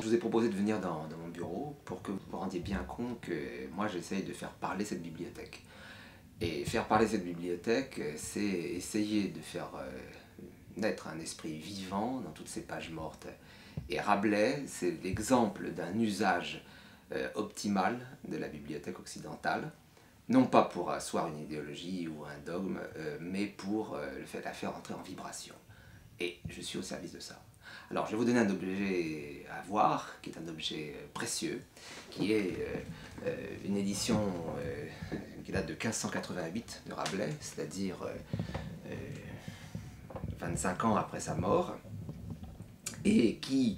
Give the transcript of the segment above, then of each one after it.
Je vous ai proposé de venir dans mon bureau pour que vous vous rendiez bien compte que moi j'essaye de faire parler cette bibliothèque. Et faire parler cette bibliothèque, c'est essayer de faire naître un esprit vivant dans toutes ces pages mortes. Et Rabelais, c'est l'exemple d'un usage optimal de la bibliothèque occidentale, non pas pour asseoir une idéologie ou un dogme, mais pour la faire entrer en vibration. Et je suis au service de ça. Alors je vais vous donner un objet à voir, qui est un objet précieux, qui est une édition qui date de 1588 de Rabelais, c'est-à-dire 25 ans après sa mort, et qui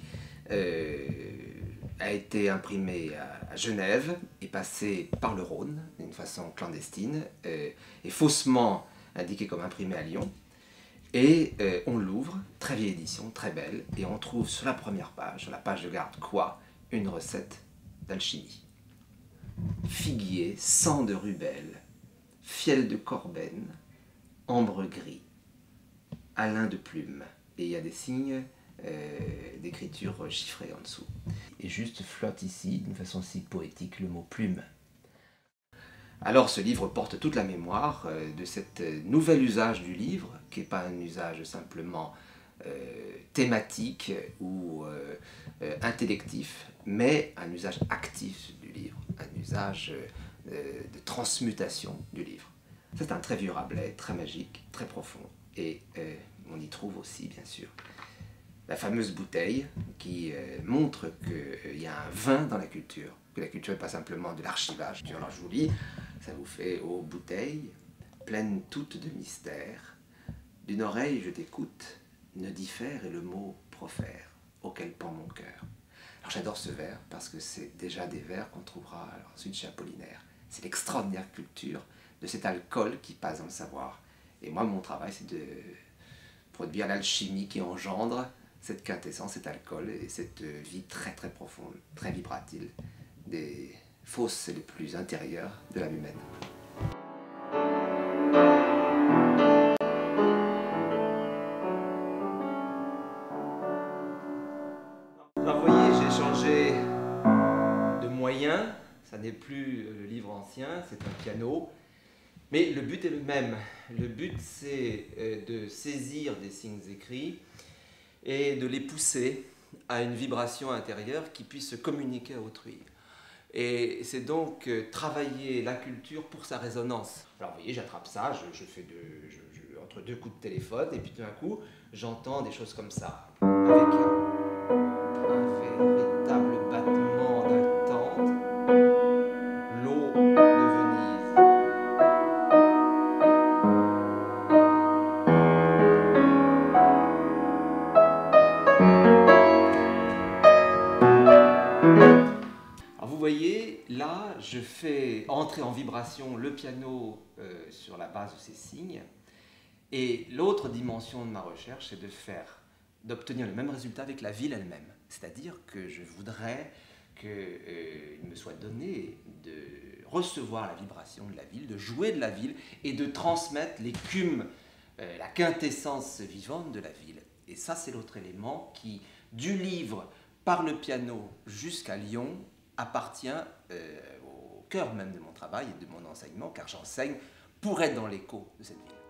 a été imprimé à Genève et passé par le Rhône d'une façon clandestine et faussement indiqué comme imprimé à Lyon. Et on l'ouvre, très vieille édition, très belle, et on trouve sur la première page, sur la page de garde quoi, une recette d'alchimie. Figuier, sang de rubelle, fiel de corbeille, ambre gris, alun de plume, et il y a des signes d'écriture chiffrée en dessous. Et juste flotte ici, d'une façon si poétique, le mot plume. Alors ce livre porte toute la mémoire de cet nouvel usage du livre, qui n'est pas un usage simplement thématique ou intellectif, mais un usage actif du livre, un usage de transmutation du livre. C'est un très vieux Rabelais, très magique, très profond, et on y trouve aussi, bien sûr, la fameuse bouteille qui montre qu'il y a un vin dans la culture, que la culture n'est pas simplement de l'archivage. Alors je vous lis, ça vous fait « Ô bouteille, pleine toute de mystère, d'une oreille je t'écoute, ne diffère et le mot profère, auquel pend mon cœur. » Alors j'adore ce vers parce que c'est déjà des vers qu'on trouvera ensuite chez Apollinaire. C'est l'extraordinaire culture de cet alcool qui passe dans le savoir. Et moi, mon travail, c'est de produire l'alchimie qui engendre cette quintessence, cet alcool et cette vie très très profonde, très vibratile, des fosses les plus intérieures de l'âme humaine. Alors vous voyez, j'ai changé de moyen, ça n'est plus le livre ancien, c'est un piano, mais le but est le même. Le but c'est de saisir des signes écrits et de les pousser à une vibration intérieure qui puisse se communiquer à autrui. Et c'est donc travailler la culture pour sa résonance. Alors vous voyez, j'attrape ça, je fais entre deux coups de téléphone, et puis tout d'un coup, j'entends des choses comme ça, avec un véritable battement d'attente, l'eau de Venise. Alors vous voyez, là, je fais entrer en vibration le piano sur la base de ces signes. Et l'autre dimension de ma recherche, c'est d'obtenir le même résultat avec la ville elle-même. C'est-à-dire que je voudrais qu'il me soit donné de recevoir la vibration de la ville, de jouer de la ville et de transmettre l'écume, la quintessence vivante de la ville. Et ça, c'est l'autre élément qui, du livre par le piano jusqu'à Lyon, appartient au cœur même de mon travail et de mon enseignement, car j'enseigne pour être dans l'écho de cette ville.